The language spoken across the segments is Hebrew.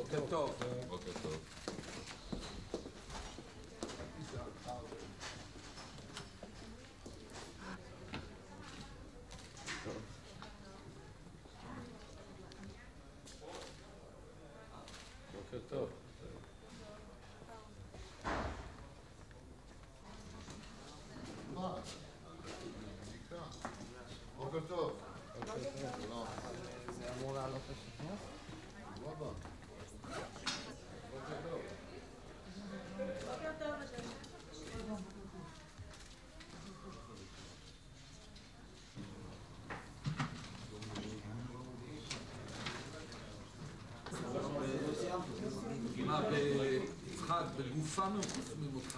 בוקר טוב. בוקר טוב. בוקר טוב. בוקר טוב. זה אמור לעלות לשנייה? בוקר טוב. בוקר טוב. מה ביצחק, בגופנו חוסמים אותך.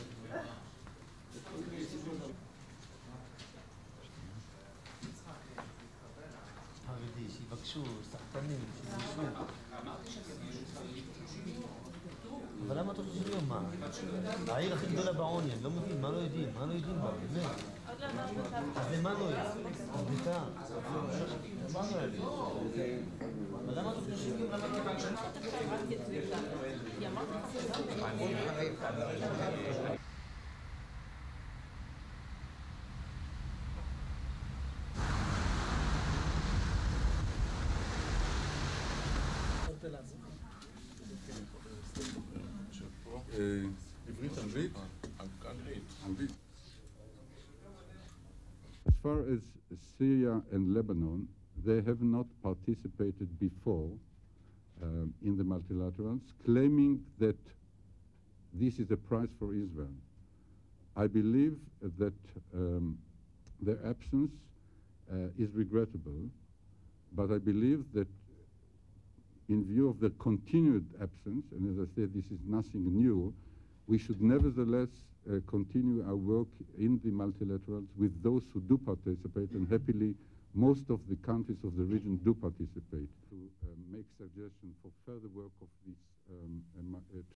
חרדי, שיבקשו, סחטנים, שיבקשו. אבל למה אתה חושב שלי מה? העיר הכי גדולה בעוני, אני לא מבין, מה לא יודעים? מה לא יודעים בה, באמת? אז למה לא יודעים? ביתה. אמרנו אלה. אבל למה אתה חושב שלי? למה אתה חושב שלי? עברית, אנגלית? אנגלית. As far as Syria and Lebanon, they have not participated before in the multilaterals, claiming that this is a prize for Israel. I believe that their absence is regrettable, but I believe that in view of the continued absence, and as I said, this is nothing new, we should nevertheless continue our work in the multilaterals with those who do participate, and happily most of the countries of the region do participate, to make suggestions for further work of this